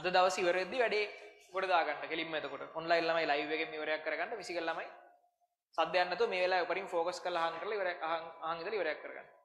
අද දවසේ ඉවර වෙද්දී වැඩේ කොට දාගන්න කෙලින්ම එතකොට ඔන්ලයින් ළමයි ලයිව් එකෙන් ඉවරයක් කරගන්න ෆිසිකල් ළමයි සද්දයක් නැතුව මේ වෙලාවේ උඩින් ફોකස් කරලා අහන් කරලා ඉවරයක් අහන් ඉඳලා ඉවරයක් කරගන්න